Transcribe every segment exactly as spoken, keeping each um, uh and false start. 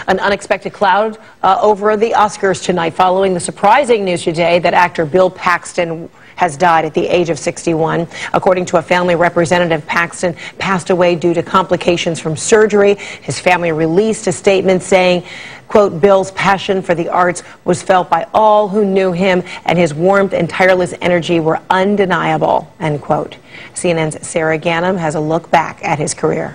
An unexpected cloud uh, over the Oscars tonight following the surprising news today that actor Bill Paxton has died at the age of sixty-one. According to a family representative, Paxton passed away due to complications from surgery. His family released a statement saying, quote, Bill's passion for the arts was felt by all who knew him, and his warmth and tireless energy were undeniable, end quote. C N N's Sarah Ganim has a look back at his career.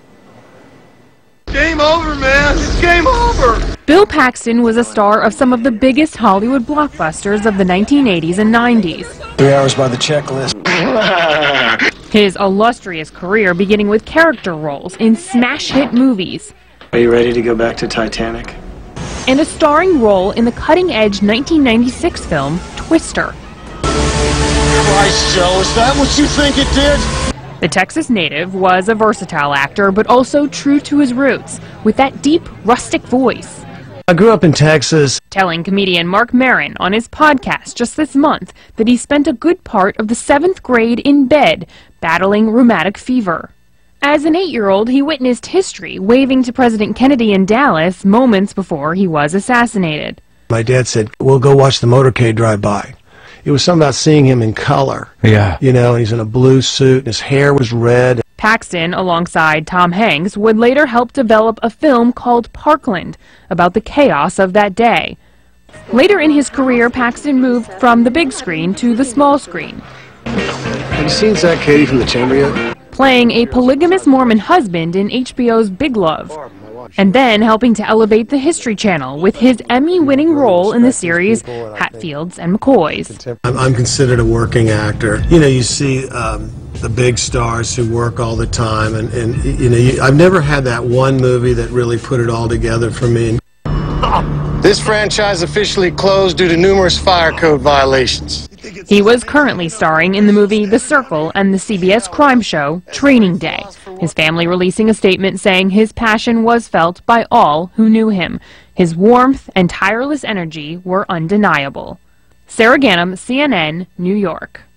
Game over, man. It's game over. Bill Paxton was a star of some of the biggest Hollywood blockbusters of the nineteen eighties and nineties. Three hours by the checklist. His illustrious career beginning with character roles in smash hit movies. Are you ready to go back to Titanic? And a starring role in the cutting-edge nineteen ninety-six film Twister. Christ, Joe, is that what you think it did? The Texas native was a versatile actor, but also true to his roots, with that deep, rustic voice. I grew up in Texas. Telling comedian Marc Maron on his podcast just this month that he spent a good part of the seventh grade in bed, battling rheumatic fever. As an eight-year-old, he witnessed history waving to President Kennedy in Dallas moments before he was assassinated. My dad said, we'll go watch the motorcade drive by. It was something about seeing him in color. Yeah. You know, and he's in a blue suit, and his hair was red. Paxton, alongside Tom Hanks, would later help develop a film called Parkland about the chaos of that day. Later in his career, Paxton moved from the big screen to the small screen. Have you seen Zach Cady from The Chamber yet? Playing a polygamous Mormon husband in H B O's Big Love. And then helping to elevate the History Channel with his Emmy-winning role in the series Hatfields and McCoys. I'm, I'm considered a working actor. You know, you see um, the big stars who work all the time, and, and you know, you, I've never had that one movie that really put it all together for me. This franchise officially closed due to numerous fire code violations. He was currently starring in the movie The Circle and the C B S crime show Training Day. His family releasing a statement saying his passion was felt by all who knew him. His warmth and tireless energy were undeniable. Sarah Ganim, C N N, New York.